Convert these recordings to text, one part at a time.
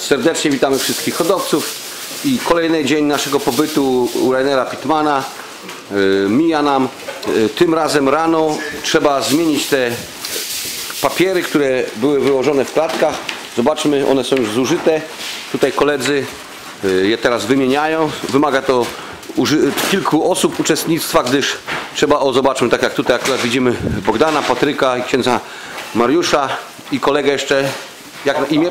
Serdecznie witamy wszystkich hodowców i kolejny dzień naszego pobytu u Rainera Pittmana mija nam. Tym razem rano trzeba zmienić te papiery, które były wyłożone w klatkach. Zobaczmy, one są już zużyte. Tutaj koledzy je teraz wymieniają. Wymaga to kilku osób uczestnictwa, gdyż trzeba, zobaczmy, tak jak tutaj akurat widzimy Bogdana, Patryka i księdza Mariusza i kolegę jeszcze, jak imię?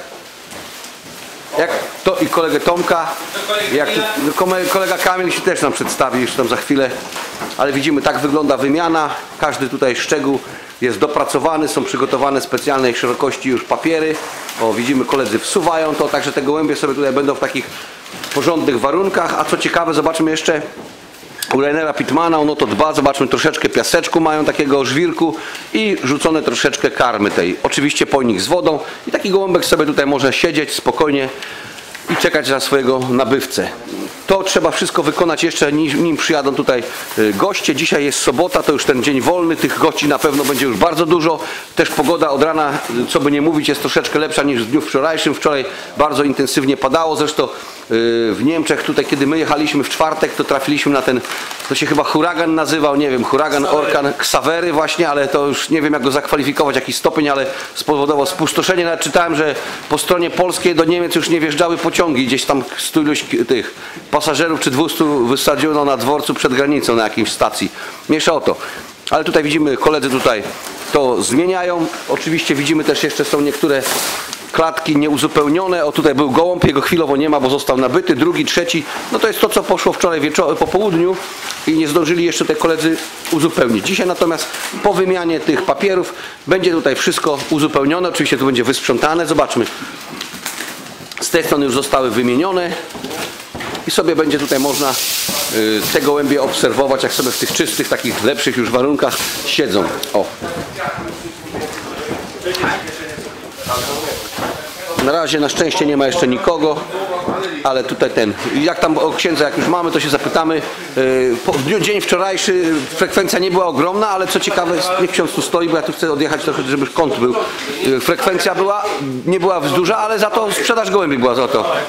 I kolegę Tomka. Kolega Kamil się też nam przedstawi już tam za chwilę. Ale widzimy, tak wygląda wymiana. Każdy tutaj szczegół jest dopracowany, są przygotowane specjalnej szerokości już papiery. O, widzimy, koledzy wsuwają to, także te gołębie sobie tutaj będą w takich porządnych warunkach. A co ciekawe, zobaczmy jeszcze u Rainera Pittmana, ono to dba, zobaczmy, troszeczkę piaseczku mają, takiego żwirku i rzucone troszeczkę karmy tej. Oczywiście pojnik z wodą i taki gołąbek sobie tutaj może siedzieć spokojnie i czekać na swojego nabywcę. To trzeba wszystko wykonać jeszcze nim przyjadą tutaj goście. Dzisiaj jest sobota, to już ten dzień wolny, tych gości na pewno będzie już bardzo dużo. Też pogoda od rana, co by nie mówić, jest troszeczkę lepsza niż w dniu wczorajszym. Wczoraj bardzo intensywnie padało, zresztą w Niemczech, tutaj kiedy my jechaliśmy w czwartek, to trafiliśmy na ten, to się chyba huragan nazywał, nie wiem, huragan, orkan, Ksawery właśnie, ale to już nie wiem, jak go zakwalifikować, jaki stopień, ale spowodował spustoszenie. Nawet czytałem, że po stronie polskiej do Niemiec już nie wjeżdżały pociągi, gdzieś tam 100 iluś tych pasażerów czy 200 wysadziono na dworcu przed granicą na jakiejś stacji. Mniejsza o to. Ale tutaj widzimy, koledzy tutaj to zmieniają. Oczywiście widzimy też jeszcze są niektóre klatki nieuzupełnione. O, tutaj był gołąb, jego chwilowo nie ma, bo został nabyty. Drugi, trzeci. No to jest to, co poszło wczoraj po południu i nie zdążyli jeszcze te koledzy uzupełnić. Dzisiaj natomiast po wymianie tych papierów będzie tutaj wszystko uzupełnione. Oczywiście tu będzie wysprzątane. Zobaczmy. Z tej strony już zostały wymienione i sobie będzie tutaj można te gołębie obserwować, jak sobie w tych czystych, takich lepszych już warunkach siedzą. O. Na razie na szczęście nie ma jeszcze nikogo, ale tutaj jak tam o księdza jak już mamy, to się zapytamy. W dzień wczorajszy frekwencja nie była ogromna, ale co ciekawe, niech ksiądz tu stoi, bo ja tu chcę odjechać trochę, żeby kąt był. Frekwencja nie była duża, ale za to sprzedaż gołębi była za to.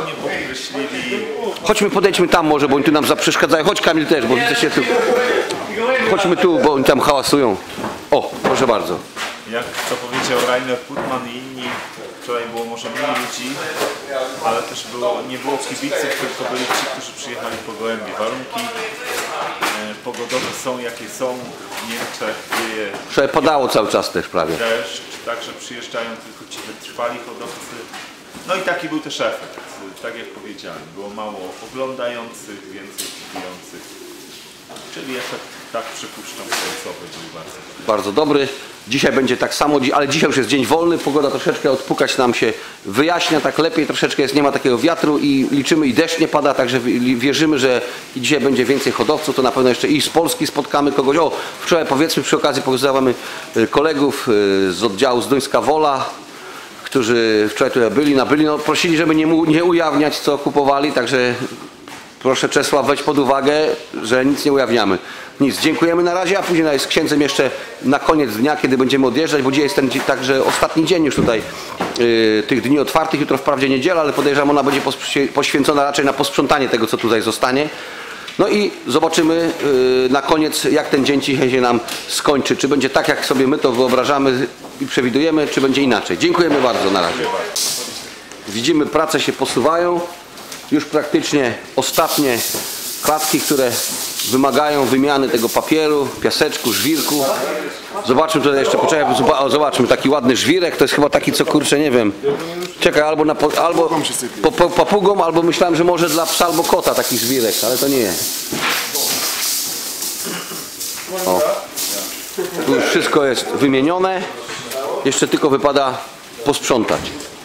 Chodźmy, podejdźmy tam może, bo oni tu nam przeszkadzają. Chodź Kamil też, bo widzę się tu. Chodźmy tu, bo oni tam hałasują. O, proszę bardzo. Jak to powiedział Rainer Pittman i inni, wczoraj było może mniej ludzi, ale też nie było kibiców, tylko byli ci, którzy przyjechali po gołębie. Warunki pogodowe są jakie są, w Niemczech wieje. Wczoraj padało cały czas też prawie. Deszcz, także przyjeżdżają tylko ci wytrwali hodowcy. No i taki był też efekt, tak jak powiedziałem, było mało oglądających, więcej kupujących. Czyli efekt, tak przypuszczam, końcowy był bardzo dobry. Dzisiaj będzie tak samo, ale dzisiaj już jest dzień wolny, pogoda troszeczkę odpukać nam się wyjaśnia, tak lepiej troszeczkę jest, nie ma takiego wiatru i liczymy i deszcz nie pada, także wierzymy, że i dzisiaj będzie więcej hodowców, to na pewno jeszcze i z Polski spotkamy kogoś. O, wczoraj powiedzmy przy okazji pozdrawiamy kolegów z oddziału Zduńska Wola, którzy wczoraj tutaj byli, no prosili, żeby nie ujawniać co kupowali, także proszę Czesław, weź pod uwagę, że nic nie ujawniamy. Nic, dziękujemy na razie, a później z księdzem jeszcze na koniec dnia, kiedy będziemy odjeżdżać, bo dzisiaj jest ten także ostatni dzień już tutaj tych dni otwartych, jutro wprawdzie niedziela, ale podejrzewam, ona będzie poświęcona raczej na posprzątanie tego, co tutaj zostanie. No i zobaczymy na koniec, jak ten dzień dzisiaj się nam skończy. Czy będzie tak, jak sobie my to wyobrażamy i przewidujemy, czy będzie inaczej. Dziękujemy bardzo na razie. Widzimy, prace się posuwają. Już praktycznie ostatnie klatki, które wymagają wymiany tego papieru, piaseczku, żwirku. Zobaczmy tutaj jeszcze, poczekaj, zobaczmy, taki ładny żwirek, to jest chyba taki, co kurczę, nie wiem. Czekaj, albo papugą, albo myślałem, że może dla psa albo kota taki żwirek, ale to nie jest. O. Tu już wszystko jest wymienione, jeszcze tylko wypada posprzątać.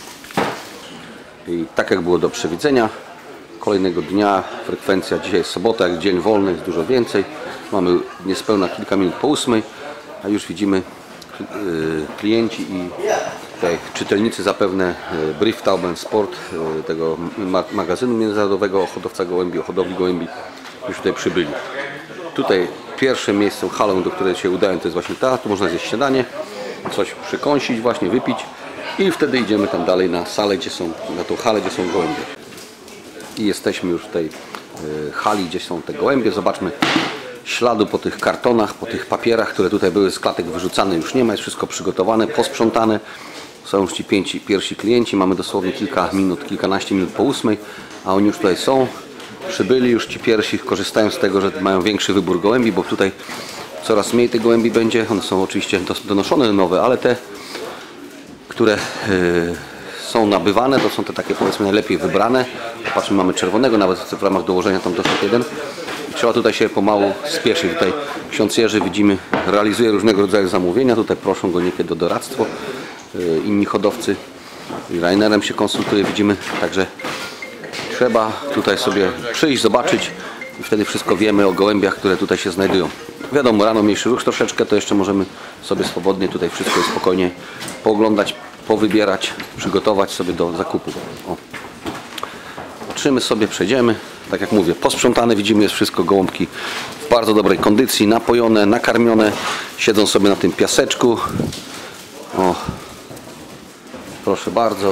I tak jak było do przewidzenia, kolejnego dnia, frekwencja, dzisiaj jest sobota, jak dzień wolny, jest dużo więcej. Mamy niespełna kilka minut po 8, a już widzimy klienci i tutaj czytelnicy zapewne Brieftauben Sport, tego magazynu międzynarodowego o hodowca gołębi, o hodowli gołębi, już tutaj przybyli. Tutaj pierwsze miejsce, halą, do której się udają, to jest właśnie ta, tu można zjeść śniadanie, coś przykąsić, właśnie wypić. I wtedy idziemy tam dalej na salę, na tą halę, gdzie są gołębie. I jesteśmy już w tej hali, gdzie są te gołębie. Zobaczmy śladu po tych kartonach, po tych papierach, które tutaj były z klatek wyrzucane. Już nie ma, jest wszystko przygotowane, posprzątane. Są już ci pierwsi klienci. Mamy dosłownie kilkanaście minut po 8, a oni już tutaj są. Przybyli już ci pierwsi, korzystają z tego, że mają większy wybór gołębi, bo tutaj coraz mniej tych gołębi będzie. One są oczywiście donoszone nowe, ale te, które są nabywane, to są te takie, powiedzmy, najlepiej wybrane. Popatrzmy, mamy czerwonego, nawet w ramach dołożenia tam doszedł jeden. I trzeba tutaj się pomału spieszyć. Tutaj ksiądz Jerzy, widzimy, realizuje różnego rodzaju zamówienia. Tutaj proszą go niekiedy o doradztwo. Inni hodowcy i Rainerem się konsultuje, widzimy. Także trzeba tutaj sobie przyjść, zobaczyć i wtedy wszystko wiemy o gołębiach, które tutaj się znajdują. Wiadomo, rano mniejszy ruch troszeczkę, to jeszcze możemy sobie swobodnie tutaj wszystko spokojnie pooglądać, powybierać, przygotować sobie do zakupu. O. Patrzymy sobie, przejdziemy. Tak jak mówię, posprzątane, widzimy, jest wszystko, gołąbki w bardzo dobrej kondycji, napojone, nakarmione, siedzą sobie na tym piaseczku. O. Proszę bardzo.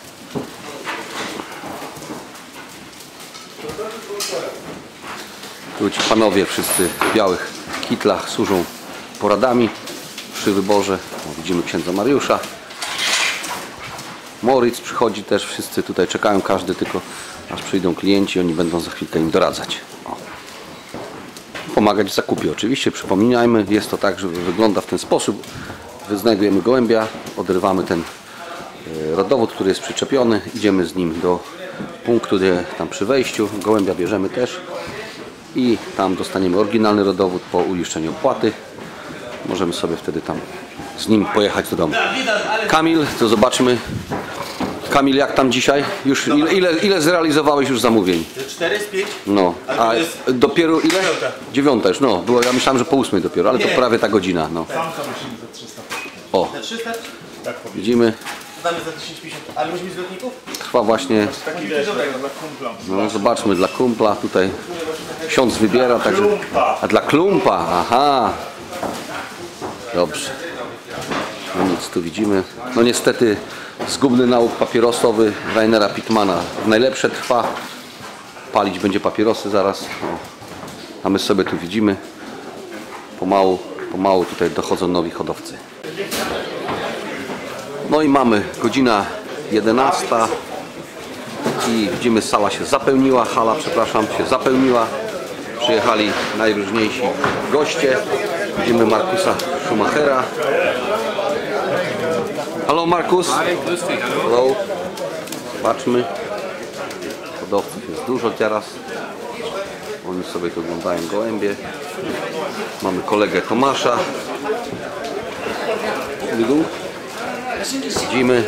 Tu ci panowie wszyscy w białych kitlach służą poradami przy wyborze. O, widzimy księdza Mariusza. Moritz przychodzi też, wszyscy tutaj czekają, każdy tylko aż przyjdą klienci, oni będą za chwilkę im doradzać. O. Pomagać w zakupie oczywiście, przypominajmy, jest to tak, że wygląda w ten sposób. Znajdujemy gołębia, odrywamy ten rodowód, który jest przyczepiony, idziemy z nim do punktu, gdzie tam przy wejściu, gołębia bierzemy też i tam dostaniemy oryginalny rodowód po uiszczeniu opłaty. Możemy sobie wtedy tam z nim pojechać do domu. Kamil, to zobaczmy. Kamil, jak tam dzisiaj? Już ile zrealizowałeś już zamówień? 4 z 5. No, a dopiero ile? 9 już, no. Było, ja myślałem, że po 8 dopiero, ale to prawie ta godzina. No. O, Za 300? widzimy. Damy za 1050. Ale musimy z lotników? Trwa właśnie. Taki wiesz, dla kumpla. No, zobaczmy, dla kumpla tutaj ksiądz wybiera, także. A dla klumpa, aha. Dobrze. No nic, tu widzimy. No niestety zgubny nauk papierosowy Rainera Pittmana w najlepsze trwa. Palić będzie papierosy zaraz. O. A my sobie tu widzimy. Pomału tutaj dochodzą nowi hodowcy. No i mamy godzina 11 i widzimy, sala się zapełniła, hala, przepraszam, się zapełniła. Przyjechali najróżniejsi goście. Widzimy Markusa Schumachera. Hallo Markus. Hello. Zobaczmy. Hodowców jest dużo teraz. Oni sobie tu oglądają gołębie. Mamy kolegę Tomasza. Widzimy.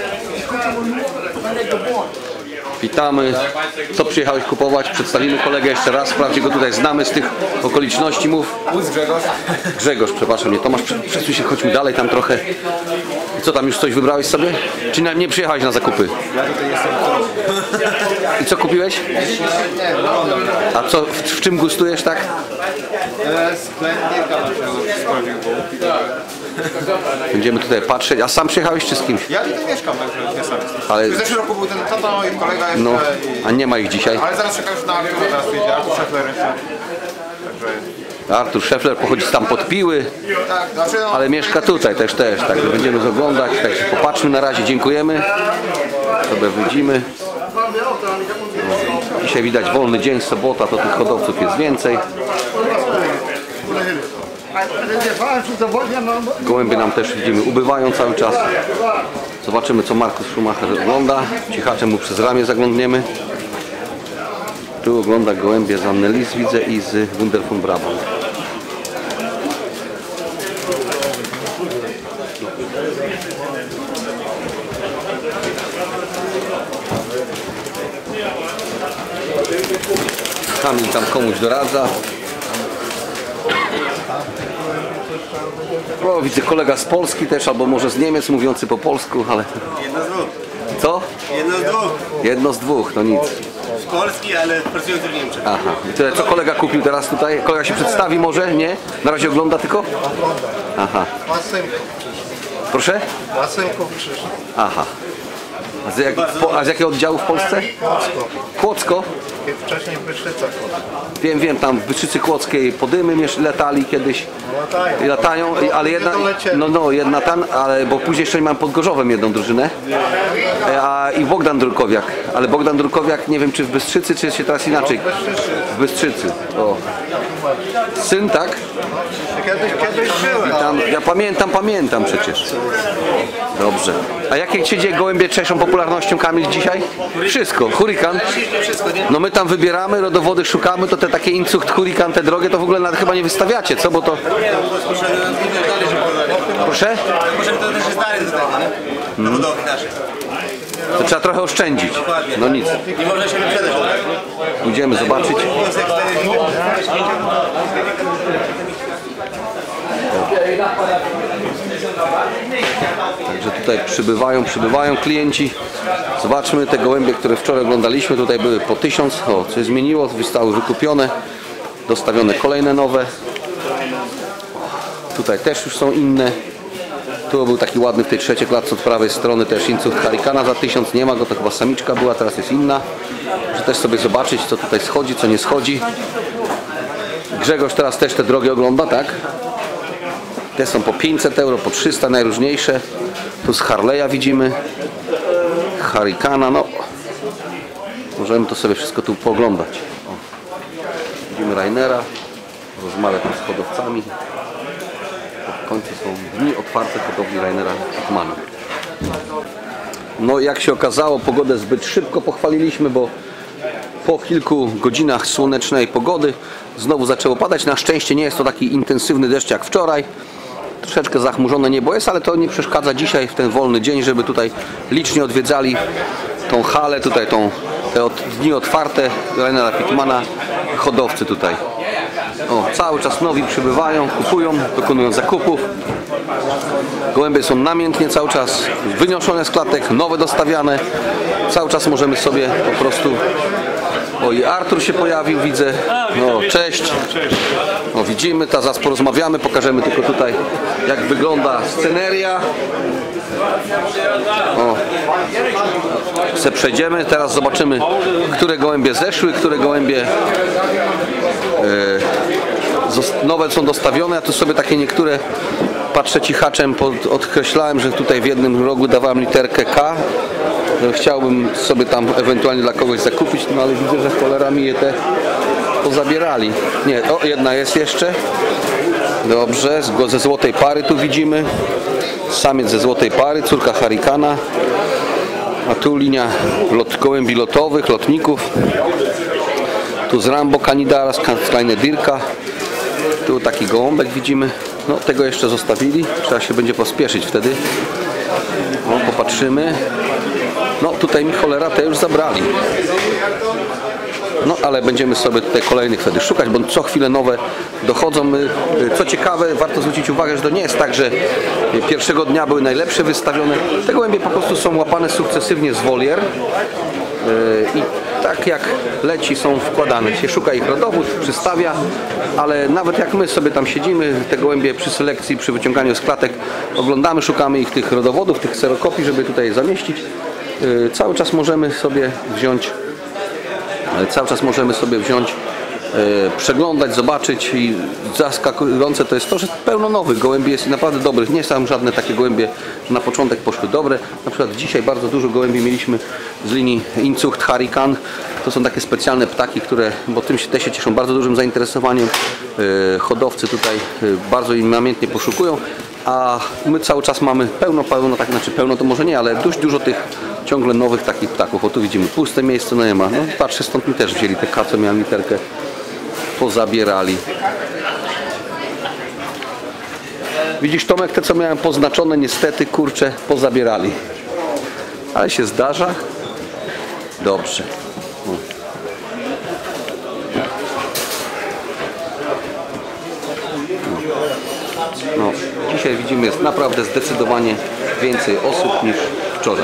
Witamy. Co przyjechałeś kupować? Przedstawimy kolegę jeszcze raz. Wprawdzie go tutaj znamy z tych okoliczności. Mów. Grzegorz. Grzegorz, przepraszam, nie Tomasz. Przesuń się, chodźmy dalej tam trochę. I co tam, już coś wybrałeś sobie? Czy nie przyjechałeś na zakupy? Ja tutaj jestem. I co kupiłeś? A co, w czym gustujesz, tak? Splendidka Będziemy tutaj patrzeć. A sam przyjechałeś czy z kimś? Ja tutaj mieszkam, także ja sam jestem. Ale, W zeszłym roku był ten tata i kolega jeszcze. no, a nie ma ich dzisiaj. Ale zaraz czekam już na Artura, zaraz przyjdzie Artur Scheffler jeszcze. Także... Artur Scheffler pochodzi tam pod Piły, Tak, znaczy no, ale mieszka tutaj też, także będziemy oglądać. Także popatrzmy na razie, dziękujemy. Sobie widzimy. Dzisiaj widać wolny dzień, sobota, to tych hodowców jest więcej. Gołębie nam też widzimy ubywają cały czas. Zobaczymy, co Markus Schumacher ogląda. Cichaczem mu przez ramię zaglądniemy. Tu ogląda gołębie z Annelies, widzę, i z Wunder von Brabant. Kamil tam komuś doradza. O, widzę kolega z Polski też, albo może z Niemiec mówiący po polsku, ale... Jedno z dwóch. Co? Jedno z dwóch. Jedno z dwóch, no nic. Z Polski, ale pracujący w Niemczech. Aha. I tyle, co kolega kupił teraz tutaj? Kolega się przedstawi może? Nie? Na razie ogląda tylko? Aha. Proszę? Łasełków przyszło. Aha. A z jakiego oddziału w Polsce? Kłodzko. Kłodzko? Wcześniej w Bystrzycach. Wiem, tam w Bystrzycy Kłodzkiej Podymy latali kiedyś. I latają, ale jedna, jedna tam, ale bo później jeszcze mam pod Gorzowem jedną drużynę. I Bogdan Drukowiak, ale Bogdan Drukowiak nie wiem czy w Bystrzycy, czy się teraz inaczej. W Bystrzycy. O. Syn, tak? Kiedyś byłem. Tam, ja pamiętam przecież. Dobrze. A jakie cię gołębie cieszą popularnością, Kamil, dzisiaj? Wszystko. Hurakan. No my tam wybieramy, rodowody szukamy, to te takie Inzucht, Hurakan, te drogie, to w ogóle nawet chyba nie wystawiacie, co? Bo to... Proszę? Możemy to też jest dalej do tego, nie? Do budowli naszej. To trzeba trochę oszczędzić. No nic. Nie można się wyprzedać. Pójdziemy zobaczyć. Także tutaj przybywają klienci. Zobaczmy te gołębie, które wczoraj oglądaliśmy. Tutaj były po 1000. O, coś zmieniło, zostały wykupione. Dostawione kolejne nowe. Tutaj też już są inne. Tu był taki ładny w tej trzeciej klatce od prawej strony też Inzucht Hurikana za 1000. Nie ma go, to chyba samiczka była, teraz jest inna. Muszę też sobie zobaczyć, co tutaj schodzi, co nie schodzi. Grzegorz teraz też te drogie ogląda, tak? Te są po 500 euro, po 300, najróżniejsze. Tu z Harley'a widzimy. Hurikana, no. Możemy to sobie wszystko tu pooglądać. O. Widzimy Rainera. Rozmawia tam z hodowcami. W końcu są dni otwarte hodowli Rainera Pitmana. No jak się okazało, pogodę zbyt szybko pochwaliliśmy, bo po kilku godzinach słonecznej pogody znowu zaczęło padać. Na szczęście nie jest to taki intensywny deszcz jak wczoraj. Troszeczkę zachmurzone niebo jest, ale to nie przeszkadza dzisiaj w ten wolny dzień, żeby tutaj licznie odwiedzali tą halę, tutaj te dni otwarte Rainera Pitmana, hodowcy tutaj. O, cały czas nowi przybywają, kupują, dokonują zakupów. Gołębie są namiętnie cały czas wynoszone z klatek, nowe dostawiane. Cały czas możemy sobie po prostu... O, i Artur się pojawił, widzę. No, cześć. O, widzimy, zaraz porozmawiamy, pokażemy tylko tutaj, jak wygląda sceneria. O, se przejdziemy, teraz zobaczymy, które gołębie zeszły, które gołębie nowe są dostawione. Ja tu sobie takie niektóre patrzę cichaczem, odkreślałem, że tutaj w jednym rogu dawałem literkę K. Chciałbym sobie tam ewentualnie dla kogoś zakupić, no ale widzę, że cholera mi je te pozabierali. Nie, o, jedna jest jeszcze. Dobrze, ze złotej pary tu widzimy. Samiec ze złotej pary, córka Hurikana. A tu linia gołębi lotowych, lotników. Tu z Rambo Canidara, z Kleine Dirka. Tu taki gołąbek widzimy. No tego jeszcze zostawili. Trzeba się będzie pospieszyć wtedy. No, popatrzymy. No tutaj mi cholera te już zabrali. No ale będziemy sobie tutaj kolejnych wtedy szukać, bo co chwilę nowe dochodzą. Co ciekawe, warto zwrócić uwagę, że to nie jest tak, że pierwszego dnia były najlepsze wystawione. Te gołębie po prostu są łapane sukcesywnie z wolier i tak jak leci są wkładane. Się szuka ich rodowód, przystawia, ale nawet jak my sobie tam siedzimy, te gołębie przy selekcji, przy wyciąganiu z klatek oglądamy, szukamy ich tych rodowodów, tych kserokopii, żeby tutaj zamieścić. Cały czas możemy sobie wziąć, przeglądać, zobaczyć i zaskakujące to jest to, że pełno nowych gołębi jest i naprawdę dobrych. Nie są żadne takie gołębie na początek poszły dobre. Na przykład dzisiaj bardzo dużo gołębi mieliśmy z linii Inzucht Hurikan. To są takie specjalne ptaki, które, bo tym te się cieszą bardzo dużym zainteresowaniem. Hodowcy tutaj bardzo im namiętnie poszukują. A my cały czas mamy pełno, tak znaczy pełno to może nie, ale dość dużo tych ciągle nowych takich ptaków. O tu widzimy puste miejsce, no nie ma. No patrzę, stąd mi też wzięli te K, co miałem literkę, pozabierali. Widzisz, Tomek, te co miałem poznaczone niestety, kurczę, pozabierali. Ale się zdarza. Dobrze. No, dzisiaj widzimy, jest naprawdę zdecydowanie więcej osób niż wczoraj.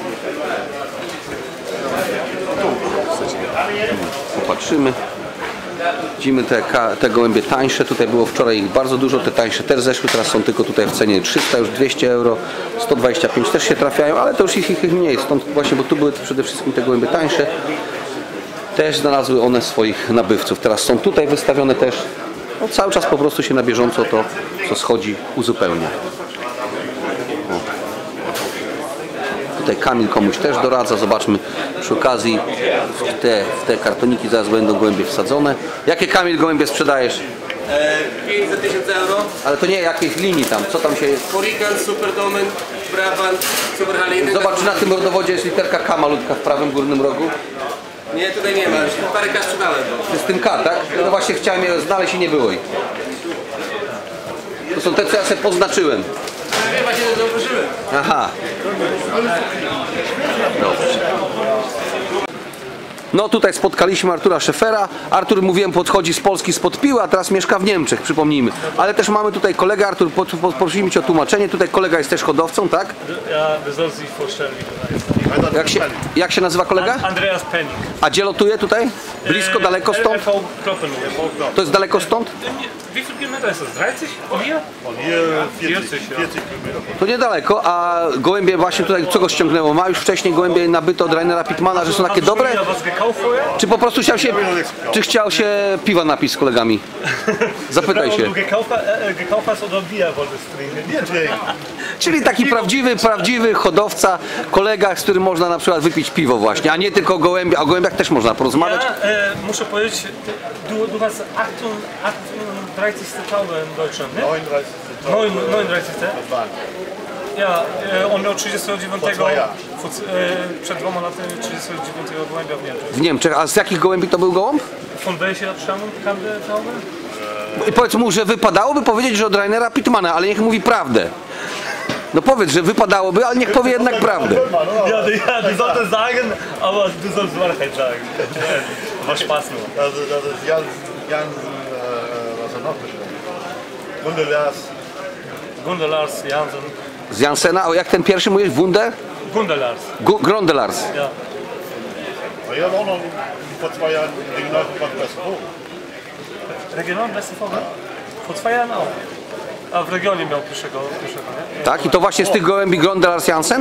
Popatrzymy. Widzimy te gołębie tańsze, tutaj było wczoraj ich bardzo dużo, te tańsze też zeszły, teraz są tylko tutaj w cenie 300, już 200 euro, 125 też się trafiają, ale to już ich mniej, stąd właśnie, bo tu były przede wszystkim te gołębie tańsze, też znalazły one swoich nabywców, teraz są tutaj wystawione też, no cały czas po prostu się na bieżąco to, co schodzi, uzupełnia. Tutaj Kamil komuś też doradza, zobaczmy przy okazji w te kartoniki zaraz będą gołębie wsadzone. Jakie, Kamil, gołębie sprzedajesz? 5 za 1000 euro. Ale to nie jakiejś linii tam, co tam się... Hurricane, Super Domen, Brabant, Super Haliny. Zobacz, na tym rodowodzie jest literka K malutka w prawym górnym rogu. Nie, tutaj nie ma, już parę K sprzedałem. To jest tym K, tak? No właśnie chciałem je znaleźć i nie było ich. To są te, co ja sobie poznaczyłem. Nie, właśnie to zauważyłem. Aha. Dobrze. No tutaj spotkaliśmy Artura Szefera. Artur, mówiłem, podchodzi z Polski spod Piły, a teraz mieszka w Niemczech, przypomnijmy. Ale też mamy tutaj kolegę, Artur, prosimy Cię o tłumaczenie. Tutaj kolega jest też hodowcą, tak? Ja, wir sollen sich vorstellen, wie du heißt. Jak się nazywa kolega? Andreas Penning. A gdzie lotuje tutaj? Blisko, daleko stąd? LV Kloppenburg. To jest daleko stąd? Wie viel Kilometer ist das? 30 von hier? Von hier 40 ja. Kilometer. To niedaleko, a gołębie właśnie tutaj, co go ściągnęło? Ma już wcześniej gołębie nabyte od Rainera Pittmana, że są takie Hast du dobre? schon wieder was gekauft vorher? Czy po prostu chciał się piwa napić z kolegami? Zapytaj się. Du gekauft hast oder Bier wolltest trinken? Czyli taki prawdziwy hodowca, kolega, z którym można na przykład wypić piwo właśnie, a nie tylko gołębie. O gołębiach też można porozmawiać. Ja, muszę powiedzieć, du hast 38. Taube in Deutschland, ne? 39. Ja, on miał 39. Przed 2 laty 39 gołębia w Niemczech. W Niemczech. A z jakich gołębi to był gołąb? Von welcher Abstammung kam der Taube? I powiedz mu, że wypadałoby powiedzieć, że od Rainera Pittmana, ale niech mówi prawdę. No powiedz, że wypadałoby, ale niech powie jednak prawdę. Ja, du solltest sagen, aber du sollst Wahrheit sagen. War Spaß nur. Das ist Jan, was er noch bestellt. Gundelars, Jansen. Z Jansena, o jak ten pierwszy mówisz? Wunder? Gundelars. Grondelars. Ja. Wir haben auch noch vor 2 Jahren Regionalverband Westervogel. Regional beste Vogel? Vor 2 Jahren auch. A w regionie miał pierwszego, nie? Tak? I to właśnie z tych gołębi Grondelars Jansen?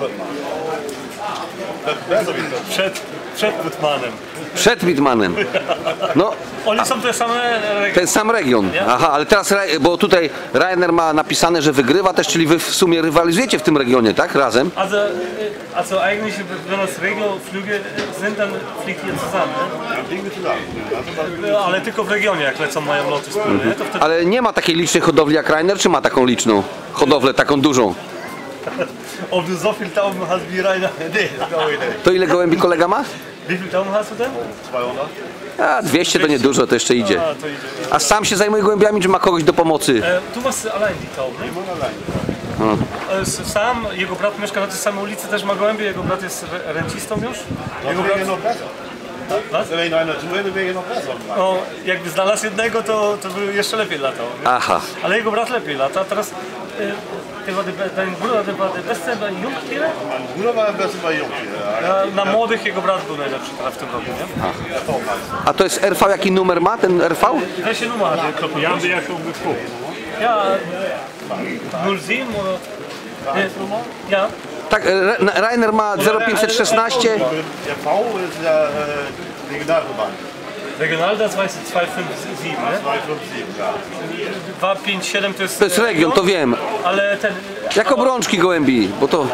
Przed Putmanem. Przed Wittmanem. No, Oni są te same ten sam region. Aha, ale teraz, bo tutaj Rainer ma napisane, że wygrywa też, czyli wy w sumie rywalizujecie w tym regionie, tak? Razem? Also eigentlich, wenn das Regioflüge sind, dann fliegt ihr zusammen, ne? Ale tylko w regionie, jak lecą, mają loty wspólne, nie? To wtedy... Ale nie ma takiej licznej hodowli jak Rainer, czy ma taką liczną hodowlę, taką dużą? Ob du so viel Tauben hast wie Rainer? Nee, das glaube ich nicht. To ile gołębi kolega ma? Wie viel Tauben hast du denn? 200. A, 200 to niedużo, to jeszcze idzie. A, to idzie. A sam się zajmuje gołębiami, czy ma kogoś do pomocy? Du machst allein die Tauben, nie? Sam, jego brat mieszka na tej samej ulicy, też ma gołębie, jego brat jest rencistą już. Jego brat... Was? Wenn ich einer zuhöre, wäre ich noch besser. No, jakby znalazł jednego, to by jeszcze lepiej latał. Nie? Aha. Ale jego brat lepiej lata. Teraz dein Bruder war der Beste bei Jungtiere? Mein Bruder war am besten bei Jungtieren. Na młodych jego brat był najlepszy teraz w tym roku, nie? A to jest RV, jaki numer ma ten RV? Welche Nummer hat der Kloppen? Ja, wie jaką geguckt? Ja, 07 oder... Ja. Tak, Rainer ma 0516. Der V ist der Regionalverband. Regional, das weiß ich, 257, ne? 257, ja. 257 To jest region, to wiem. Ale ten... Jak obrączki gołębi, bo to...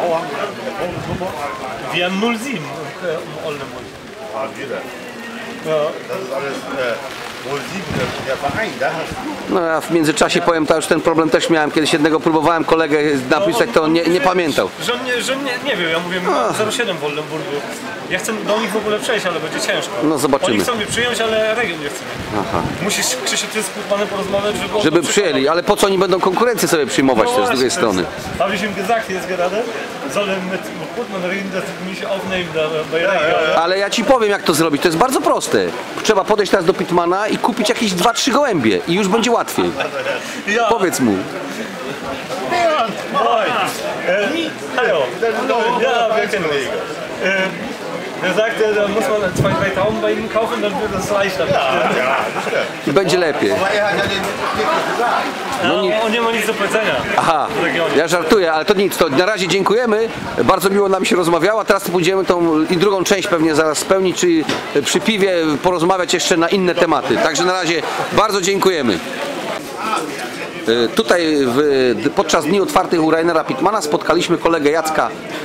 Wir haben 07 im Oldenburg. Ah, wieder. Ja. Das ist alles 07, der Verein, da hast du. No ja w międzyczasie powiem, to już ten problem też miałem. Kiedyś jednego próbowałem kolegę napisać, to on nie pamiętał. Że nie wiem, ja mówię 07 w Oldenburgu. Ja chcę do nich w ogóle przejść, ale będzie ciężko. No zobaczymy. Oni chcą mnie przyjąć, ale region nie chce mnie. Aha. Musisz, Krzysiu, ty z Putmanem porozmawiać, Żeby przyjęli, ale po co oni będą konkurencję sobie przyjmować też z drugiej strony? Habe ich ihm gesagt, jetzt gerade, sollen mit Putman reden, dass sie mich aufnehmen bei Region. Ale ja ci powiem, jak to zrobić. To jest bardzo proste. Trzeba podejść teraz do Pittmana i kupić jakieś 2-3 gołębie i już będzie łatwiej. Ja. Powiedz mu. Moin. Hallo. Ja, wir kennen uns. Er sagte, da muss man 2-3 Tauben bei ihm kaufen, dann wird das leichter. I będzie lepiej. Aber er hat ja den wirklich gesagt. On nie ma nic do powiedzenia Aha, w regionie. ja żartuję, ale to nic, to na razie dziękujemy, bardzo miło nam się rozmawiało, a teraz pójdziemy tą i drugą część pewnie zaraz spełnić, czyli przy piwie porozmawiać jeszcze na inne tematy, także na razie bardzo dziękujemy. Tutaj podczas dni otwartych u Rainera Pittmana spotkaliśmy kolegę Jacka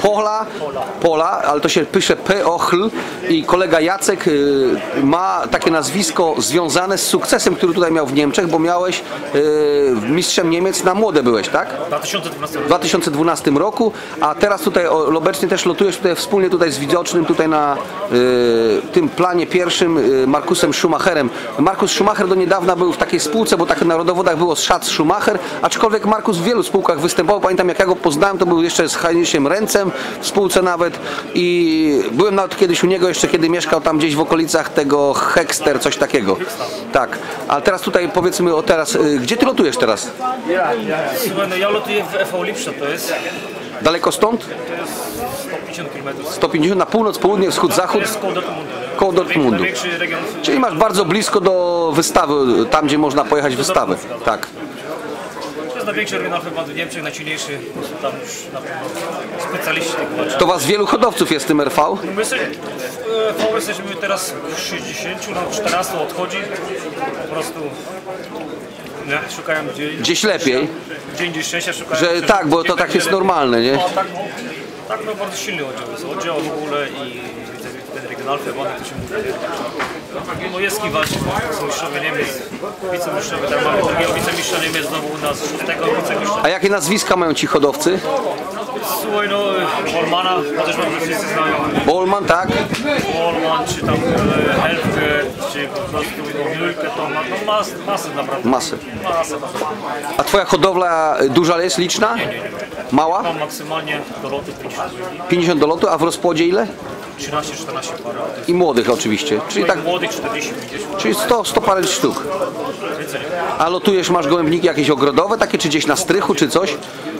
Pola, ale to się pisze P-O-H-L i kolega Jacek ma takie nazwisko związane z sukcesem, który tutaj miał w Niemczech, bo miałeś mistrzem Niemiec na młode byłeś, tak? W 2012 roku, a teraz tutaj obecnie też lotujesz tutaj wspólnie tutaj z widocznym tutaj na tym planie pierwszym Markusem Schumacherem. Markus Schumacher do niedawna był w takiej spółce, bo tak na rodowodach było Schatz Schumacher, aczkolwiek Markus w wielu spółkach występował. Pamiętam, jak ja go poznałem, to był jeszcze z Heinrichem Rencem w spółce nawet i byłem nawet kiedyś u niego jeszcze, kiedy mieszkał tam gdzieś w okolicach tego Hexter, coś takiego. Tak, ale teraz tutaj powiedzmy gdzie ty lotujesz teraz? Słuchaj, no ja lotuję w FV Lippstadt, to jest Daleko stąd? 150 km. 150 na północ, południe, wschód, zachód? To jest koło Dortmundu. Koło Dortmundu. Największy region. Czyli masz bardzo blisko do wystawy, tam gdzie można pojechać wystawę. Tak. To jest największy region chyba w Niemczech, najsilniejszy. Tam już na pewno specjaliści tego walczą. To was wielu hodowców jest w tym RV? My jesteśmy teraz 60, no 14 odchodzi. Po prostu nie, szukają Gdzieś lepiej. Gdzie szczęścia szukają. Że tak, bo to tak jest normalne, nie? O, tak, no bardzo silny oddział jest. Oddział w ogóle i ten regionalny wody, to się mówi. No jest kim walczyć, są mistrzowie Niemiec, wicemistrzowie, tak mamy drugiego wicemistrza Niemiec, znowu u nas szóstego wicemistrza. A jakie nazwiska mają ci hodowcy? Słuchaj, no Bolmana, chociaż mam wszyscy znają. Bolman, tak? Bolman, czy tam Helfke, czy po prostu Milke, to ma no masę naprawdę. Masę. Masę. A twoja hodowla duża jest, liczna? Mała? Mam maksymalnie do lotu 50 ludzi. 50 do lotu, a w rozpłodzie ile? 13-14 par. I młodych oczywiście. Czyli tak, Młodych 40-50. czyli 100 parę sztuk. Więcej. A lotujesz, masz gołębniki jakieś ogrodowe takie, czy gdzieś na strychu, czy coś?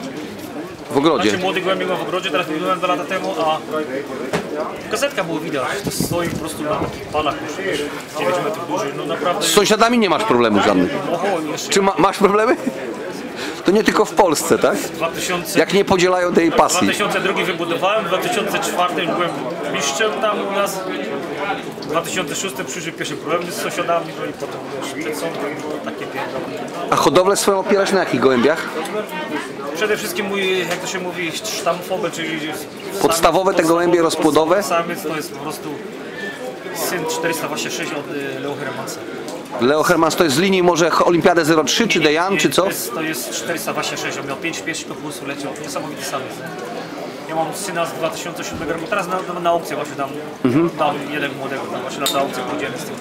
W ogrodzie. Znaczy młody gołębie byłem w ogrodzie, teraz byłem 2 lata temu, a gazetka było widać, to stoi po prostu na takich palach już 9 metrów dłużej, no naprawdę. Z sąsiadami nie masz problemu żadnych. Oho, jeszcze Czy masz problemy? To nie tylko w Polsce, tak? 2000, Jak nie podzielają tej pasji. 2002 wybudowałem, w 2004 byłem mistrzem tam u nas, w 2006 przyszły pierwsze problemy z sąsiadami, no i potem już przed sądem takie piękne. A hodowlę swoją opierasz na jakich gołębiach? Przede wszystkim mój, jak to się mówi, sztamfowe, czyli Podstawowe te gołębie rozpłodowe? Samiec to jest po prostu syn 426 od Leo Hermansa. Leo Hermans to jest z linii może Olimpiadę 03 czy Dejan czy co? To jest 426, on miał 5 pierwszych konkursów, leciał niesamowity samiec. Ja mam syna z 2007 roku, teraz na aukcję właśnie dam jeden młodego, tam właśnie na tę aukcję pójdziemy z tym.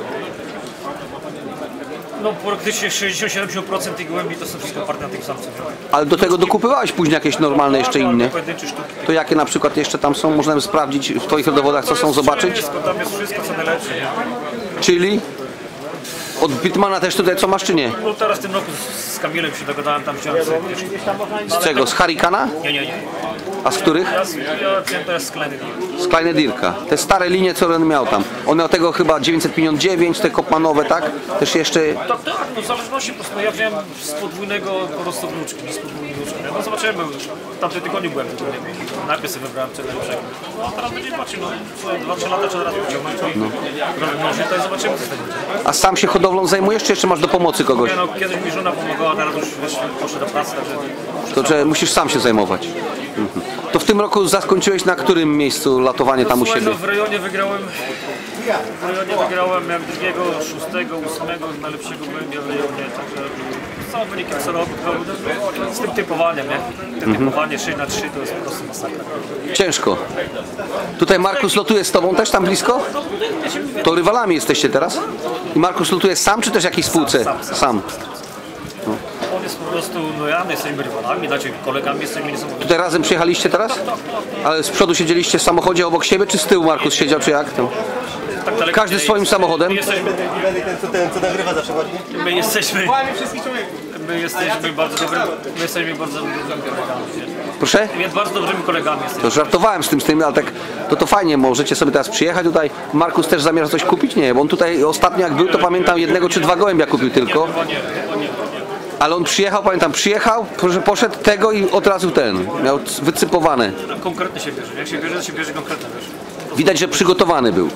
No praktycznie 67% tych gołębi to są wszystko oparte na tych samców. Ale do tego dokupywałeś później jakieś normalne jeszcze inne. Pojedyncze sztuki. To jakie na przykład jeszcze tam są? Możemy sprawdzić w twoich rodowodach co są, zobaczyć? Wszystko, tam jest wszystko co najlepsze. Nie? Czyli? Od Pittmana też tutaj co masz czy nie? No teraz w tym roku z Kamilem się dogadałem, tam wziąłem sobie wiesz, Z czego? Z Hurricana? Nie. A z których? Ja wziąłem teraz z Kleiny. Z Kleine Dirka. Te stare linie co on miał tam. One miał tego chyba 959, te Kopmanowe, tak? Też jeszcze... Tak, no w zależności po prostu, no ja wziąłem z podwójnego po prostu wnuczki, z podwójnej wnuczki. No zobaczymy, w tamtym tygodniu byłem w tygodniu. Najpierw sobie wybrałem co najlepszego. No a teraz będziemy patrzył, no 2-3 lata trzeba raz wyciągnąć i to zobaczymy co z tego będzie. A sam się hodowlą zajmujesz, czy jeszcze masz do pomocy kogoś? Nie, no kiedyś mi żona pomagała, teraz już wiesz, poszedł do pracy, także... To że musisz sam się zajmować. To w tym roku zakończyłeś na którym miejscu latowanie tam u Słuchaj, siebie? no w rejonie wygrałem, miałem drugiego, 6., 8. najlepszego gołębia w rejonie, także z całym wynikiem co roku, z tym typowaniem, nie? To typowanie 6 na 3 to jest po prostu masakra. Ciężko. Tutaj Markus lotuje z tobą też tam blisko? To rywalami jesteście teraz? I Markus lotuje sam, czy też jakiś spółce? Sam. On jest po prostu, no ja, my jesteśmy rywalami, znaczy kolegami jesteśmy niesamowici. Tutaj razem przyjechaliście teraz? Ale z przodu siedzieliście w samochodzie obok siebie, czy z tyłu Markus siedział, czy jak? To? Tak daleko Każdy nie swoim jest. samochodem? Ten co nagrywa zawsze chodzi. My jesteśmy bardzo dobrymi kolegami. Proszę? Jest bardzo dobrymi kolegami jesteśmy. To żartowałem z tym, ale tak to fajnie, możecie sobie teraz przyjechać tutaj. Markus też zamierza coś kupić? Nie, bo on tutaj ostatnio jak był, to pamiętam 1 czy 2 gołębia kupił tylko. Chyba nie. Ale on przyjechał, pamiętam, poszedł tego i od razu miał wycypowane. Konkretnie się bierze. Jak się bierze, to się bierze konkretnie, wiesz. Widać, że przygotowany był.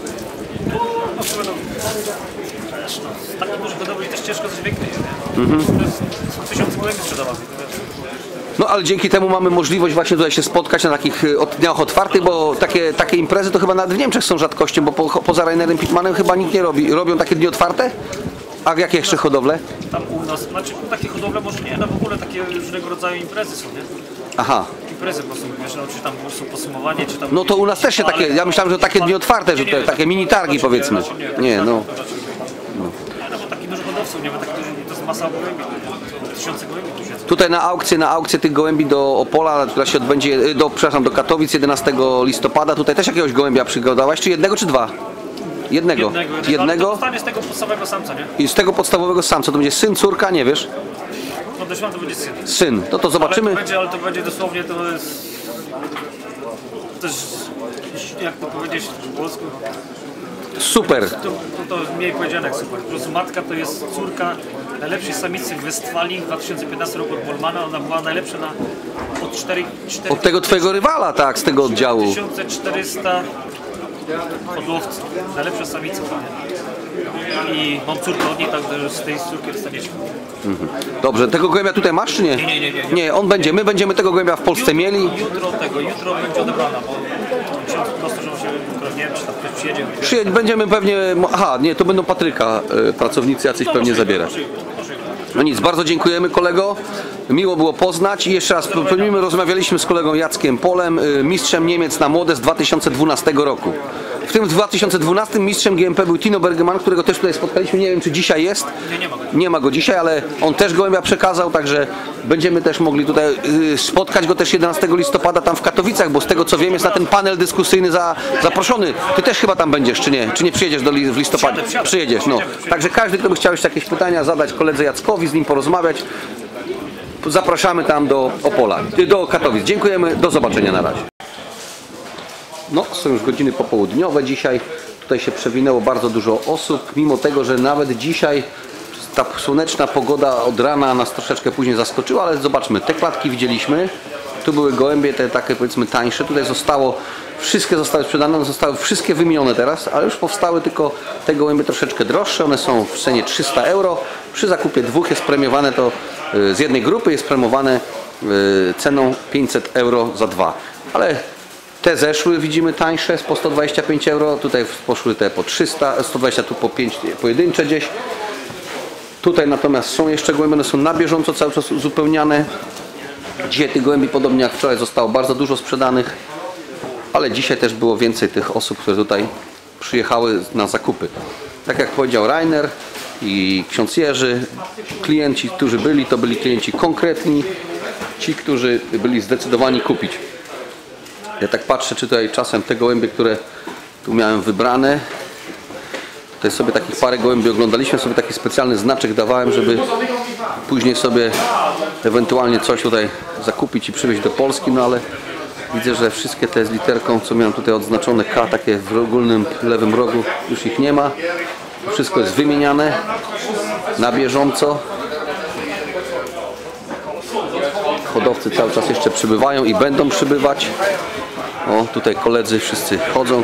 Taki duży hodowli też ciężko coś wygrać. Są tysiące gołębi sprzedawanych. No ale dzięki temu mamy możliwość właśnie tutaj się spotkać na takich dniach otwartych, bo takie imprezy to chyba nawet w Niemczech są rzadkością, bo poza Rainerem Pittmanem chyba nikt nie robi. Robią takie dni otwarte? A w jakie jeszcze hodowle? Tam u nas, znaczy takie hodowle może nie, no w ogóle takie różnego rodzaju imprezy są, nie? Aha. Imprezy po prostu, wiesz, no, czy tam po prostu podsumowanie, czy tam... No to u nas też się takie, ja myślałem, że takie dni otwarte, że takie mini targi powiedzmy. Nie, no. No bo takich dużych hodowców, nie ma takich dużych, to jest masa gołębi, tysiące gołębi tu siedzą. Tutaj na aukcję tych gołębi do Opola, która się odbędzie, do Katowic 11 listopada, tutaj też jakiegoś gołębia przygotowałaś, czy 1 czy 2? Jednego. Ale to zostanie z tego podstawowego samca, nie? I z tego podstawowego samca, to będzie syn, córka, nie wiesz? No dość to będzie syn. Syn, to zobaczymy. Ale to będzie dosłownie, to jest... Też, jak to powiedzieć w polsku? Super. To mniej powiedziane jak super. Po prostu matka to jest córka najlepszej samicy w Westfalii w 2015 roku od Bolmana. Ona była najlepsza od 4 Od tego twojego rywala, tak, z tego oddziału. 1400 hodowców. Najlepsza samica. I mam córkę od niej, tak z tej córki dostaniecie. Dobrze, tego gołębia tutaj masz, czy nie? Nie, on będzie. My będziemy tego gołębia w Polsce mieli. Jutro będzie odebrana, bo ksiądz po prostu, że on się, nie wiem, czy tam ktoś przyjedzie. Będziemy pewnie, aha, nie, to będą Patryka pracownicy jacyś pewnie zabierać. No nic, bardzo dziękujemy kolego, miło było poznać i jeszcze raz rozmawialiśmy z kolegą Jackiem Polem, mistrzem Niemiec na młode z 2012 roku. W tym 2012 mistrzem GMP był Tino Bergeman, którego też tutaj spotkaliśmy, nie wiem czy dzisiaj jest, nie ma go dzisiaj, ale on też gołębia przekazał, także będziemy też mogli tutaj spotkać go też 11 listopada tam w Katowicach, bo z tego co wiem jest na ten panel dyskusyjny zaproszony. Ty też chyba tam będziesz, czy nie? Czy nie przyjedziesz w listopadzie? Przyjedziesz, no. Także każdy, kto by chciał jeszcze jakieś pytania zadać koledze Jackowi, z nim porozmawiać, zapraszamy tam do Opola, do Katowic. Dziękujemy, do zobaczenia, na razie. No, są już godziny popołudniowe dzisiaj. Tutaj się przewinęło bardzo dużo osób, mimo tego, że nawet dzisiaj ta słoneczna pogoda od rana nas troszeczkę później zaskoczyła, ale zobaczmy, te klatki widzieliśmy. Tu były gołębie, te takie powiedzmy tańsze. Tutaj wszystkie zostały sprzedane, zostały wszystkie wymienione teraz, ale już powstały tylko te gołębie troszeczkę droższe. One są w cenie 300 €. Przy zakupie 2 jest premiowane to z jednej grupy jest premiowane ceną 500 € za 2. Ale te zeszły, widzimy, tańsze, po 125 €, tutaj poszły te po 300, 120 tu po 5 pojedyncze gdzieś. Tutaj natomiast są jeszcze gołębie, one są na bieżąco cały czas uzupełniane. Dzisiaj tych gołębi, podobnie jak wczoraj, zostało bardzo dużo sprzedanych, ale dzisiaj też było więcej tych osób, które tutaj przyjechały na zakupy. Tak jak powiedział Rainer i ksiądz Jerzy, klienci, którzy byli, to byli klienci konkretni, ci, którzy byli zdecydowani kupić. Ja tak patrzę, czy tutaj czasem te gołębie, które tu miałem wybrane, tutaj sobie takich parę gołębi oglądaliśmy, sobie taki specjalny znaczek dawałem, żeby później sobie ewentualnie coś tutaj zakupić i przywieźć do Polski, no ale widzę, że wszystkie te z literką, co miałem tutaj odznaczone K, takie w ogólnym lewym rogu, już ich nie ma. Wszystko jest wymieniane na bieżąco. Hodowcy cały czas jeszcze przybywają i będą przybywać. O, tutaj koledzy wszyscy chodzą,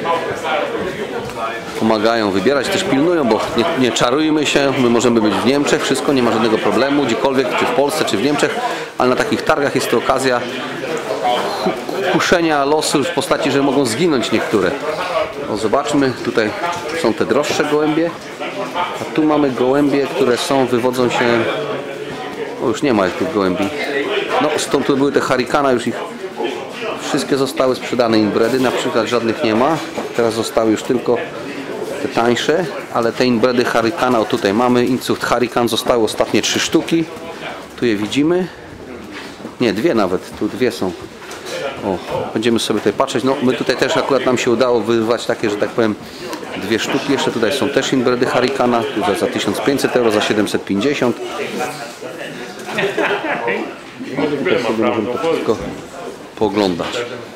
pomagają wybierać, też pilnują, bo nie czarujmy się, my możemy być w Niemczech, wszystko, nie ma żadnego problemu, gdziekolwiek, czy w Polsce, czy w Niemczech, ale na takich targach jest to okazja kuszenia losu w postaci, że mogą zginąć niektóre. O, zobaczmy, tutaj są te droższe gołębie, a tu mamy gołębie, które wywodzą się, o, już nie ma tych gołębi, no stąd tu były te Harikana, już ich wszystkie zostały sprzedane, inbredy na przykład żadnych nie ma, teraz zostały już tylko te tańsze, ale te inbredy Harikana, o tutaj mamy, Inzucht Harikan, zostały ostatnie 3 sztuki, tu je widzimy, nie, 2 nawet, tu 2 są. O, będziemy sobie tutaj patrzeć, no my tutaj też akurat nam się udało wyrwać takie, że tak powiem, 2 sztuki, jeszcze tutaj są też inbredy Harikana, tu za 1500 €, za 750. Tutaj sobie możemy to wszystko pooglądać.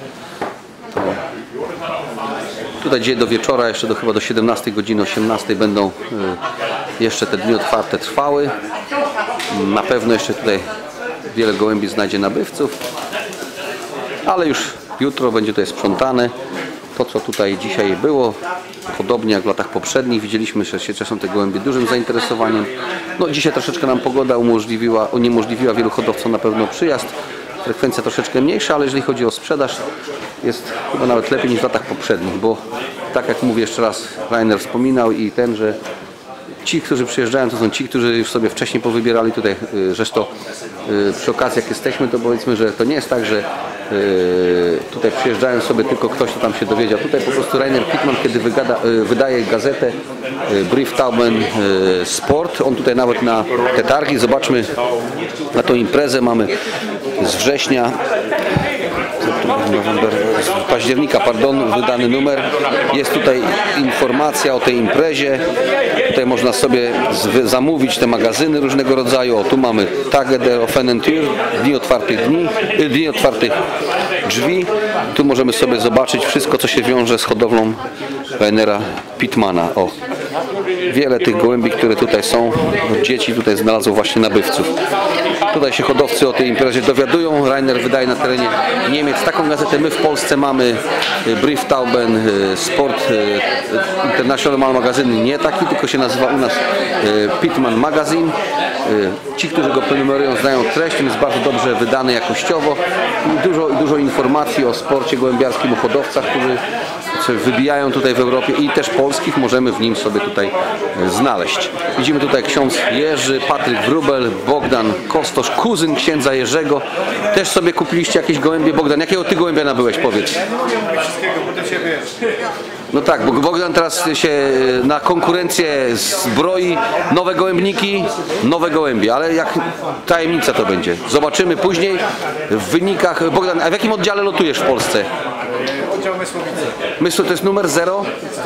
Tutaj dzisiaj do wieczora, jeszcze chyba do 17 godziny, 18 będą jeszcze te dni otwarte trwały. Na pewno jeszcze tutaj wiele gołębi znajdzie nabywców, ale już jutro będzie tutaj sprzątane. To, co tutaj dzisiaj było, podobnie jak w latach poprzednich, widzieliśmy, że się cieszą te gołębie dużym zainteresowaniem. No, dzisiaj troszeczkę nam pogoda uniemożliwiła wielu hodowcom na pewno przyjazd. Frekwencja troszeczkę mniejsza, ale jeżeli chodzi o sprzedaż, jest chyba nawet lepiej niż w latach poprzednich, bo tak jak mówię jeszcze raz, Rainer wspominał i że ci, którzy przyjeżdżają, to są ci, którzy już sobie wcześniej powybierali tutaj, zresztą przy okazji jak jesteśmy, to powiedzmy, że to nie jest tak, że tutaj przyjeżdżają sobie tylko ktoś, kto tam się dowiedział. Tutaj po prostu Rainer Pittman, kiedy wydaje gazetę Brieftauben Sport, on tutaj nawet na te targi, zobaczmy na tą imprezę, mamy z września, z października, pardon, wydany numer. Jest tutaj informacja o tej imprezie. Tutaj można sobie zamówić te magazyny różnego rodzaju. O, tu mamy Tage der offenen Tür, dni otwartych drzwi. Tu możemy sobie zobaczyć wszystko, co się wiąże z hodowlą Rainera Pittmana. O, wiele tych gołębi, które tutaj są, dzieci tutaj znalazło właśnie nabywców. Tutaj się hodowcy o tej imprezie dowiadują. Rainer wydaje na terenie Niemiec taką gazetę. My w Polsce mamy Brieftauben Sport International magazyn, nie taki, tylko się nazywa u nas Pittman Magazine. Ci, którzy go prenumerują, znają treść, on jest bardzo dobrze wydany jakościowo i dużo informacji o sporcie gołębiarskim, o hodowcach, którzy wybijają tutaj w Europie i też polskich możemy w nim sobie tutaj znaleźć. Widzimy tutaj ksiądz Jerzy, Patryk Wróbel, Bogdan Kostosz, kuzyn księdza Jerzego. Też sobie kupiliście jakieś gołębie. Bogdan, jakiego ty gołębia nabyłeś, powiedz? Ja nie mówię wszystkiego, bo ty się wiesz. No tak, bo Bogdan teraz się na konkurencję zbroi, nowe gołębniki, nowe gołębie, ale jak tajemnica to będzie. Zobaczymy później w wynikach. Bogdan, a w jakim oddziale lotujesz w Polsce? Oddział Mysłowice. Mysł to jest numer 0?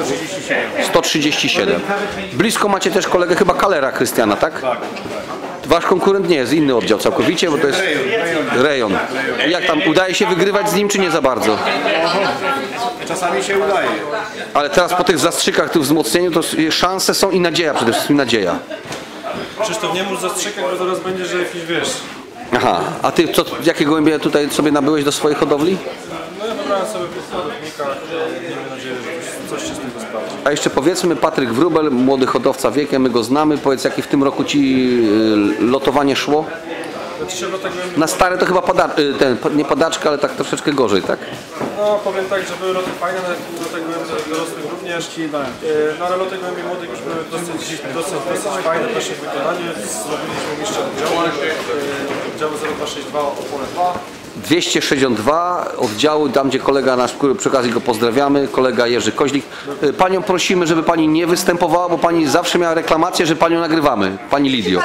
137. Blisko macie też kolegę chyba Kalera Krystiana, tak? Tak. Wasz konkurent nie jest inny oddział całkowicie, bo to jest rejon. Jak tam, udaje się wygrywać z nim, czy nie za bardzo? Czasami się udaje. Ale teraz po tych zastrzykach, tu wzmocnieniu, to szanse są i nadzieja, przede wszystkim nadzieja. Krzysztof, nie mów zastrzykać, bo zaraz będzie, że jakiś wiesz. Aha, a ty jakie gołębie tutaj sobie nabyłeś do swojej hodowli? No ja wybrałem sobie w podróżnikach, miejmy nadzieję, że coś się z tego sprawdzi. A jeszcze powiedzmy, Patryk Wróbel, młody hodowca wiekiem, my go znamy. Powiedz, jakie w tym roku ci lotowanie szło? Znaczy się dlatego, Na stare to chyba nie padaczka, ale tak troszeczkę gorzej, tak? no powiem tak, że były loty fajne, do tego dorosłych również. No ale loty gołębi młodych już były dosyć fajne w naszym wykonaniu. Zrobiliśmy mistrza oddziału 0262 Opole 2. 262 oddziału, tam gdzie kolega nasz, przy okazji go pozdrawiamy, kolega Jerzy Koźlik. Panią prosimy, żeby pani nie występowała, bo pani zawsze miała reklamację, że panią nagrywamy, pani Lidio.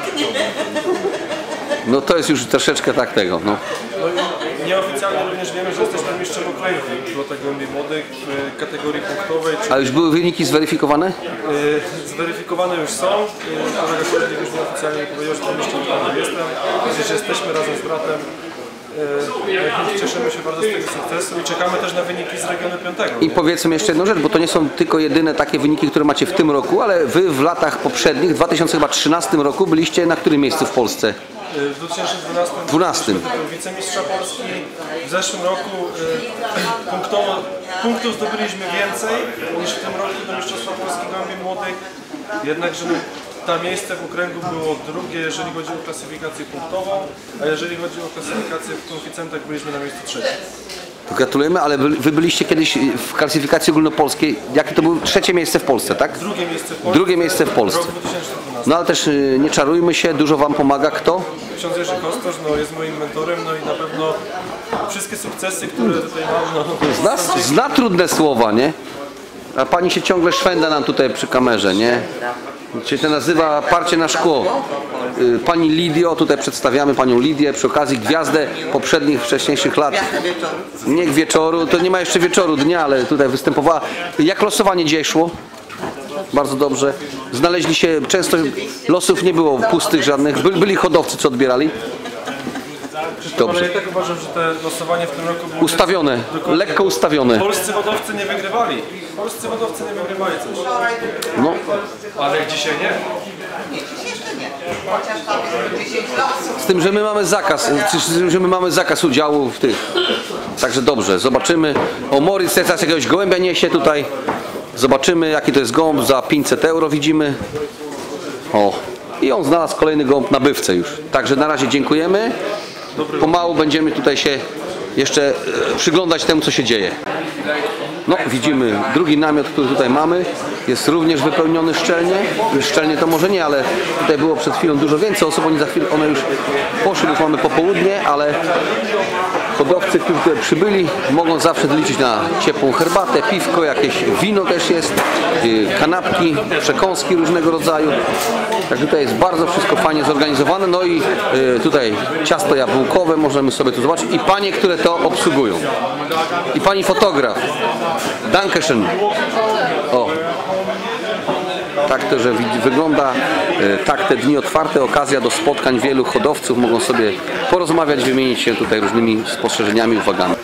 No to jest już troszeczkę tak tego, no. Nieoficjalnie również wiemy, że jesteśmy mistrzem okręgu lotek gołębi młodych w kategorii punktowej. A już były wyniki zweryfikowane? Zweryfikowane już są. Kolega Koźlik już nieoficjalnie powiedział, że to mistrzem okręgu jestem. Gdzieś jesteśmy razem z bratem. Cieszymy się bardzo z tego sukcesu i czekamy też na wyniki z regionu 5. I powiedzmy jeszcze jedną rzecz, bo to nie są tylko jedyne takie wyniki, które macie w tym roku, ale wy w latach poprzednich, w 2013 roku byliście na którym miejscu w Polsce? W 2012 wicemistrza Polski. W zeszłym roku punktów zdobyliśmy więcej niż w tym roku do Mistrzostwa Polski gołębi młodych. Jednakże to miejsce w okręgu było drugie, jeżeli chodzi o klasyfikację punktową, a jeżeli chodzi o klasyfikację w koeficjentach byliśmy na miejscu trzecim. To gratulujemy, ale wy byliście kiedyś w klasyfikacji ogólnopolskiej. Jakie to było? Trzecie miejsce w Polsce, tak? Drugie miejsce w Polsce. Drugie miejsce w Polsce. Rok 2012. No ale też nie czarujmy się, dużo wam pomaga kto? Ksiądz Jerzy Kostosz jest moim mentorem, no i na pewno wszystkie sukcesy, które tutaj mam, Zna trudne słowa, nie? A pani się ciągle szwenda nam tutaj przy kamerze, nie? Czyli to nazywa parcie na szkło. Pani Lidio, tutaj przedstawiamy panią Lidię, przy okazji gwiazdę poprzednich, wcześniejszych lat. Nie wieczoru, to nie ma jeszcze wieczoru, dnia, ale tutaj występowała. Jak losowanie dzisiaj szło? Bardzo dobrze. Znaleźli się, często losów nie było pustych żadnych. Byli hodowcy, co odbierali? Ale Dobrze. ja tak uważam, że te losowanie w tym roku było... Ustawione, lekko ustawione. Polscy hodowcy nie wygrywali. Polscy hodowcy nie wygrywali coś. No, Ale dzisiaj nie. z tym, że my mamy zakaz, udziału w tych. Także dobrze, zobaczymy. O, Moritz teraz jakiegoś gołębia niesie tutaj. Zobaczymy, jaki to jest gołąb, za 500 euro widzimy. O, i on znalazł kolejny gołąb nabywcę już. Także na razie dziękujemy. Pomału będziemy tutaj się jeszcze przyglądać temu, co się dzieje. No, widzimy drugi namiot, który tutaj mamy. Jest również wypełniony szczelnie. Szczelnie to może nie, ale tutaj było przed chwilą dużo więcej osób. Oni za chwilę, one już poszły, już mamy popołudnie, ale hodowcy, którzy tutaj przybyli, mogą zawsze liczyć na ciepłą herbatę, piwko, jakieś wino też jest, kanapki, przekąski różnego rodzaju. Także tutaj jest bardzo wszystko fajnie zorganizowane. No i tutaj ciasto jabłkowe możemy sobie tu zobaczyć i panie, które to obsługują. I pani fotograf. Dankeschön. O. Tak to, że wygląda tak te dni otwarte, okazja do spotkań wielu hodowców, mogą sobie porozmawiać, wymienić się tutaj różnymi spostrzeżeniami, uwagami.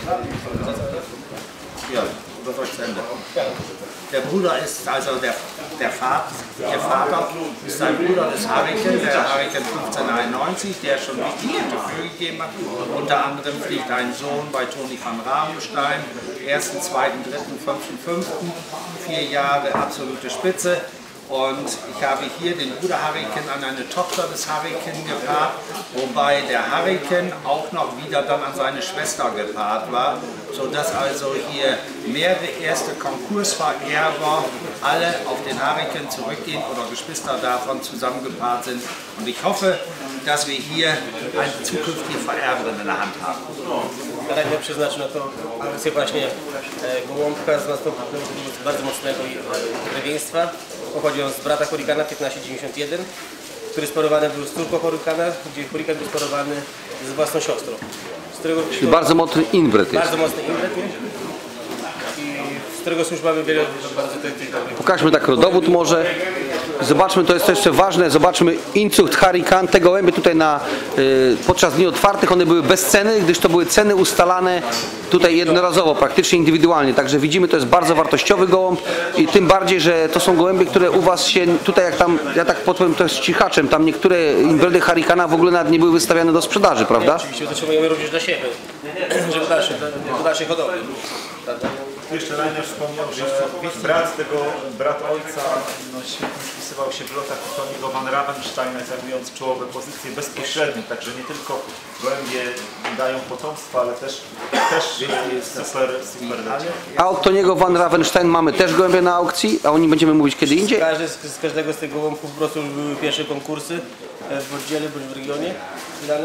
Ja, bevor ich zu Ende komme. Der Bruder ist also der Vater ist sein Bruder des Hurricane, der Hurricane 1591, der schon wichtige Gefühle gegeben hat. Unter anderem fliegt ein Sohn bei Toni van Ramenstein, 1., 2., 3., 5., 5., 4 Jahre absolute Spitze. Und ich habe hier den Bruder Hurricane an eine Tochter des Hurricane gepaart, wobei der Hurricane auch noch wieder dann an seine Schwester gepaart war, sodass also hier mehrere erste Konkursvererber alle auf den Hurricane zurückgehen oder Geschwister davon zusammengepaart sind. Und ich hoffe, dass wir hier eine zukünftige Vererberin in der Hand haben. Radny przeznaczył na to akcję właśnie gołąbka z następnego bardzo mocnego krewieństwa. Pochodzi on z brata Hurricana 1591, który sparowany był z córką Hurricana, gdzie Hurrican był sparowany z własną siostrą. Z którego, Czyli bardzo mocny inbred jest. bardzo mocny inbred, nie? I z którego już mamy wiele bardzo tych dobrych. Pokażmy tak rodowód może. Zobaczmy, to jest jeszcze ważne, zobaczmy Inzucht Hurrican, te gołębie tutaj podczas dni otwartych, one były bez ceny, gdyż to były ceny ustalane tutaj jednorazowo, praktycznie indywidualnie. Także widzimy, to jest bardzo wartościowy gołąb i tym bardziej, że to są gołębie, które u was się, tutaj jak tam, ja tak powiem, to jest cichaczem, tam niektóre inbredy Hurricana w ogóle nawet nie były wystawiane do sprzedaży, prawda? Oczywiście utrzymujemy również dla siebie, żeby do dalszej hodowli. Jeszcze Rainer wspomniał, że brat ojca no, świetnie wpisywał się w lotach Toniego van Ravensteina, zajmując czołowe pozycje bezpośrednio, także nie tylko gołębie dają potomstwo, ale też super leci. A od Toniego van Ravenstein mamy też gołębie na aukcji, a o nim będziemy mówić kiedy indziej. Z każdego z tych gołąbków po prostu już były pierwsze konkursy w oddziale bądź w regionie wydane.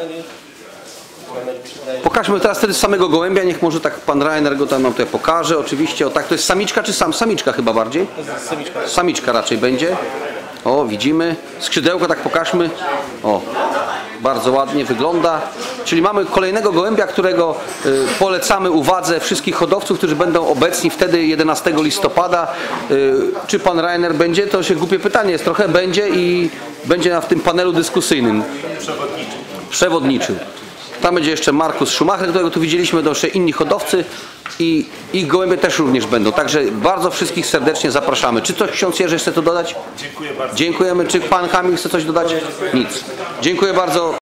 Pokażmy teraz wtedy samego gołębia, niech może tak pan Rainer go tam nam tutaj pokaże. Oczywiście, o tak, to jest samiczka czy samiczka chyba bardziej? Samiczka. Samiczka raczej będzie. O, widzimy. Skrzydełko tak pokażmy. O, bardzo ładnie wygląda. Czyli mamy kolejnego gołębia, którego polecamy uwadze wszystkich hodowców, którzy będą obecni wtedy 11 listopada. Czy pan Rainer będzie? To się głupie pytanie jest trochę. Będzie i będzie w tym panelu dyskusyjnym. Przewodniczym. Tam będzie jeszcze Markus Schumacher, którego tu widzieliśmy, to jeszcze inni hodowcy i ich gołębie też również będą. Także bardzo wszystkich serdecznie zapraszamy. Czy coś ksiądz Jerzy chce tu dodać? Dziękuję bardzo. Dziękujemy. Czy pan Kamil chce coś dodać? Nic. Dziękuję bardzo.